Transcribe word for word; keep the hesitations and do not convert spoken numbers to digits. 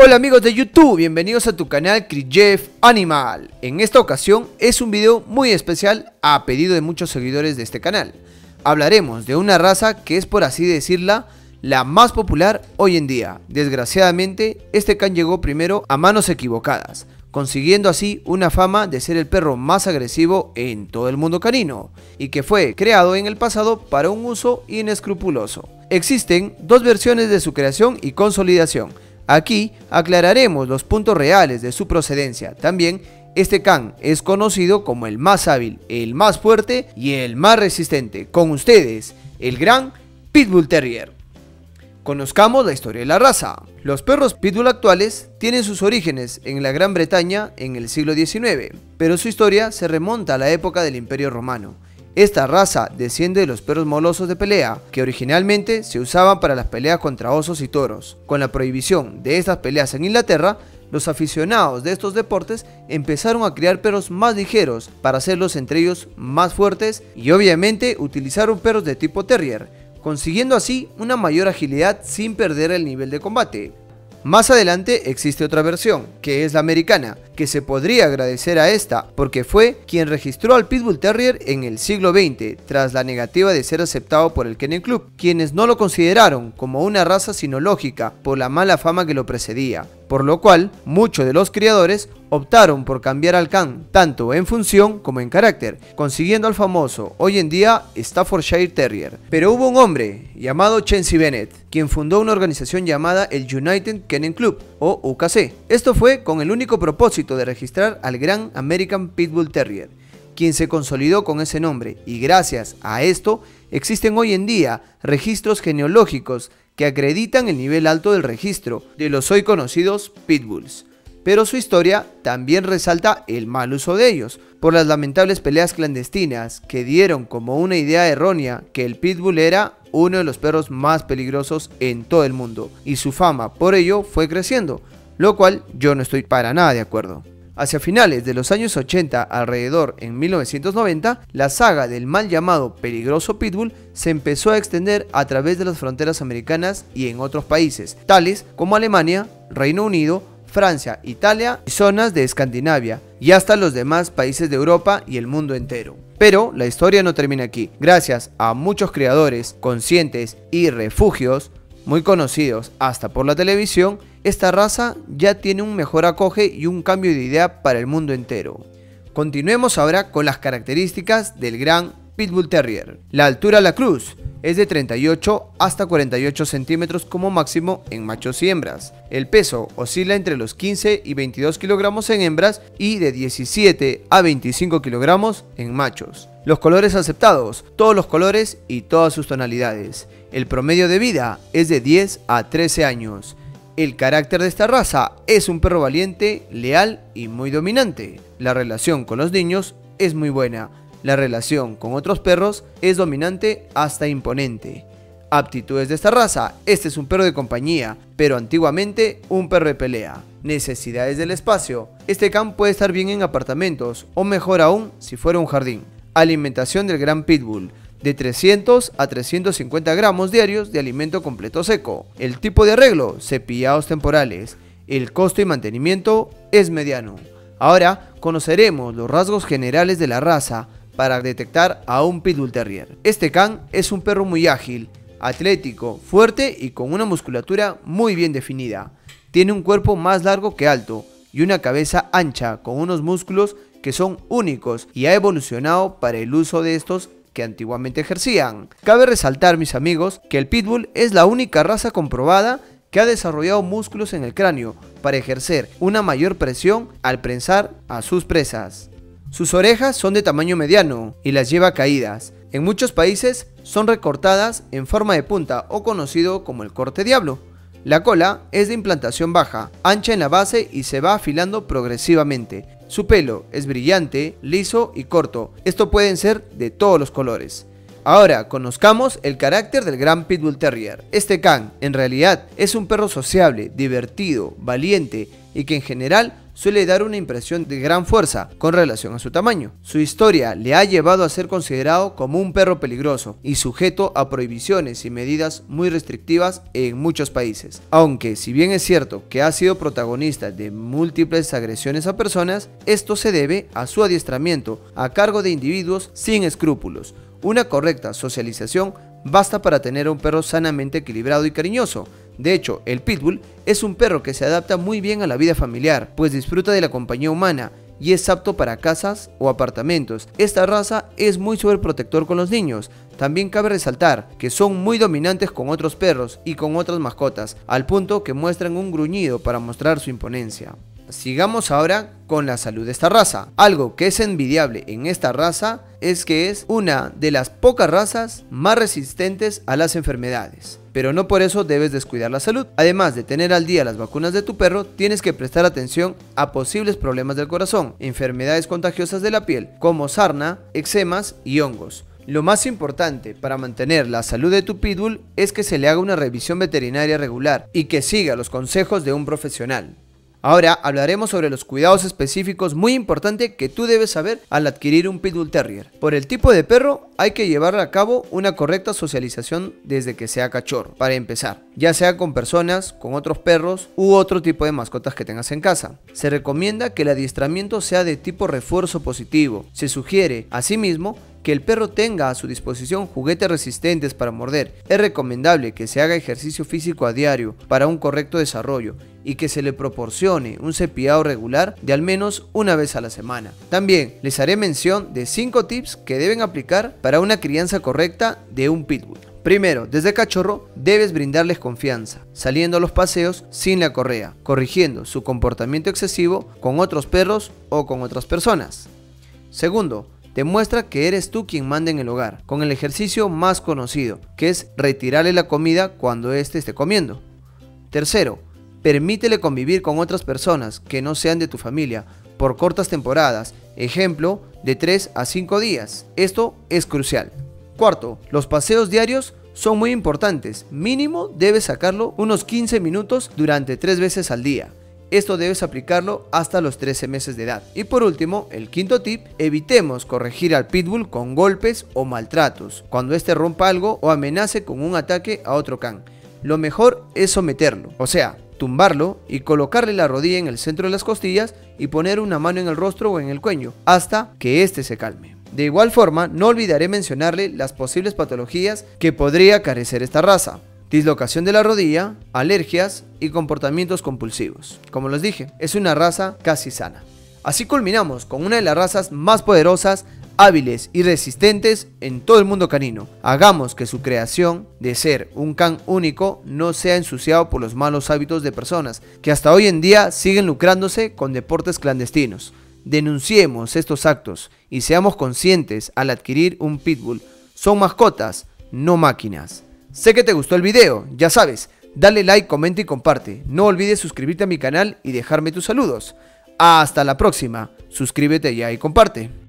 Hola amigos de YouTube, bienvenidos a tu canal Krijev Animal. En esta ocasión es un video muy especial a pedido de muchos seguidores de este canal. Hablaremos de una raza que es, por así decirla, la más popular hoy en día. Desgraciadamente, este can llegó primero a manos equivocadas, consiguiendo así una fama de ser el perro más agresivo en todo el mundo canino, y que fue creado en el pasado para un uso inescrupuloso. Existen dos versiones de su creación y consolidación. Aquí aclararemos los puntos reales de su procedencia. También, este can es conocido como el más hábil, el más fuerte y el más resistente. Con ustedes, el gran Pitbull Terrier. Conozcamos la historia de la raza. Los perros Pitbull actuales tienen sus orígenes en la Gran Bretaña en el siglo diecinueve, pero su historia se remonta a la época del Imperio Romano. Esta raza desciende de los perros molosos de pelea, que originalmente se usaban para las peleas contra osos y toros. Con la prohibición de estas peleas en Inglaterra, los aficionados de estos deportes empezaron a criar perros más ligeros para hacerlos entre ellos más fuertes y obviamente utilizaron perros de tipo terrier, consiguiendo así una mayor agilidad sin perder el nivel de combate. Más adelante existe otra versión, que es la americana, que se podría agradecer a esta porque fue quien registró al Pitbull Terrier en el siglo veinte tras la negativa de ser aceptado por el Kennel Club, quienes no lo consideraron como una raza sinológica por la mala fama que lo precedía, por lo cual muchos de los criadores optaron por cambiar al can, tanto en función como en carácter, consiguiendo al famoso hoy en día Staffordshire Terrier. Pero hubo un hombre llamado Chauncey Bennett, quien fundó una organización llamada el United Kennel Club o U K C. Esto fue con el único propósito de registrar al Gran American Pitbull Terrier, quien se consolidó con ese nombre, y gracias a esto existen hoy en día registros genealógicos que acreditan el nivel alto del registro de los hoy conocidos Pitbulls. Pero su historia también resalta el mal uso de ellos, por las lamentables peleas clandestinas que dieron como una idea errónea que el Pitbull era uno de los perros más peligrosos en todo el mundo, y su fama por ello fue creciendo, lo cual yo no estoy para nada de acuerdo. Hacia finales de los años ochenta, alrededor en mil novecientos noventa, la saga del mal llamado peligroso Pitbull se empezó a extender a través de las fronteras americanas y en otros países, tales como Alemania, Reino Unido, Francia, Italia y zonas de Escandinavia, y hasta los demás países de Europa y el mundo entero. Pero la historia no termina aquí. Gracias a muchos creadores conscientes y refugios muy conocidos hasta por la televisión, esta raza ya tiene un mejor acoge y un cambio de idea para el mundo entero. Continuemos ahora con las características del gran Pitbull Terrier. La altura a la cruz es de treinta y ocho hasta cuarenta y ocho centímetros como máximo en machos y hembras. El peso oscila entre los quince y veintidós kilogramos en hembras y de diecisiete a veinticinco kilogramos en machos. Los colores aceptados, todos los colores y todas sus tonalidades. El promedio de vida es de diez a trece años. El carácter de esta raza es un perro valiente, leal y muy dominante. La relación con los niños es muy buena. La relación con otros perros es dominante hasta imponente. Aptitudes de esta raza: este es un perro de compañía, pero antiguamente un perro de pelea. Necesidades del espacio: este can puede estar bien en apartamentos o mejor aún si fuera un jardín. Alimentación del gran Pitbull: de trescientos a trescientos cincuenta gramos diarios de alimento completo seco. El tipo de arreglo: cepillados temporales. El costo y mantenimiento es mediano. Ahora conoceremos los rasgos generales de la raza para detectar a un Pitbull Terrier. Este can es un perro muy ágil, atlético, fuerte y con una musculatura muy bien definida. Tiene un cuerpo más largo que alto y una cabeza ancha con unos músculos que son únicos, y ha evolucionado para el uso de estos que antiguamente ejercían. Cabe resaltar, mis amigos, que el Pitbull es la única raza comprobada que ha desarrollado músculos en el cráneo para ejercer una mayor presión al prensar a sus presas. Sus orejas son de tamaño mediano y las lleva caídas. En muchos países son recortadas en forma de punta o conocido como el corte diablo. La cola es de implantación baja, ancha en la base y se va afilando progresivamente. Su pelo es brillante, liso y corto. Esto pueden ser de todos los colores. Ahora conozcamos el carácter del gran Pitbull Terrier. Este can en realidad es un perro sociable, divertido, valiente y que en general suele dar una impresión de gran fuerza con relación a su tamaño. Su historia le ha llevado a ser considerado como un perro peligroso y sujeto a prohibiciones y medidas muy restrictivas en muchos países. Aunque si bien es cierto que ha sido protagonista de múltiples agresiones a personas, esto se debe a su adiestramiento a cargo de individuos sin escrúpulos. Una correcta socialización basta para tener a un perro sanamente equilibrado y cariñoso. De hecho, el Pitbull es un perro que se adapta muy bien a la vida familiar, pues disfruta de la compañía humana y es apto para casas o apartamentos. Esta raza es muy sobreprotector con los niños. También cabe resaltar que son muy dominantes con otros perros y con otras mascotas, al punto que muestran un gruñido para mostrar su imponencia. Sigamos ahora con la salud de esta raza. Algo que es envidiable en esta raza es que es una de las pocas razas más resistentes a las enfermedades. Pero no por eso debes descuidar la salud. Además de tener al día las vacunas de tu perro, tienes que prestar atención a posibles problemas del corazón, enfermedades contagiosas de la piel, como sarna, eczemas y hongos. Lo más importante para mantener la salud de tu Pitbull es que se le haga una revisión veterinaria regular y que siga los consejos de un profesional. Ahora hablaremos sobre los cuidados específicos muy importantes que tú debes saber al adquirir un Pitbull Terrier. Por el tipo de perro hay que llevar a cabo una correcta socialización desde que sea cachorro, para empezar, ya sea con personas, con otros perros u otro tipo de mascotas que tengas en casa. Se recomienda que el adiestramiento sea de tipo refuerzo positivo. Se sugiere, asimismo, que el perro tenga a su disposición juguetes resistentes para morder. Es recomendable que se haga ejercicio físico a diario para un correcto desarrollo y que se le proporcione un cepillado regular de al menos una vez a la semana. También les haré mención de cinco tips que deben aplicar para una crianza correcta de un Pitbull. Primero, desde cachorro debes brindarles confianza, saliendo a los paseos sin la correa, corrigiendo su comportamiento excesivo con otros perros o con otras personas. Segundo, demuestra que eres tú quien manda en el hogar, con el ejercicio más conocido, que es retirarle la comida cuando éste esté comiendo. Tercero, permítele convivir con otras personas que no sean de tu familia por cortas temporadas, ejemplo, de tres a cinco días. Esto es crucial. Cuarto, los paseos diarios son muy importantes. Mínimo debes sacarlo unos quince minutos durante tres veces al día. Esto debes aplicarlo hasta los trece meses de edad. Y por último, el quinto tip, evitemos corregir al Pitbull con golpes o maltratos, cuando éste rompa algo o amenace con un ataque a otro can. Lo mejor es someterlo, o sea, tumbarlo y colocarle la rodilla en el centro de las costillas y poner una mano en el rostro o en el cuello, hasta que éste se calme. De igual forma, no olvidaré mencionarle las posibles patologías que podría carecer esta raza: dislocación de la rodilla, alergias y comportamientos compulsivos. Como les dije, es una raza casi sana. Así culminamos con una de las razas más poderosas, hábiles y resistentes en todo el mundo canino. Hagamos que su creación de ser un can único no sea ensuciado por los malos hábitos de personas que hasta hoy en día siguen lucrándose con deportes clandestinos. Denunciemos estos actos y seamos conscientes al adquirir un Pitbull. Son mascotas, no máquinas. Sé que te gustó el video, ya sabes, dale like, comenta y comparte. No olvides suscribirte a mi canal y dejarme tus saludos. Hasta la próxima, suscríbete ya y comparte.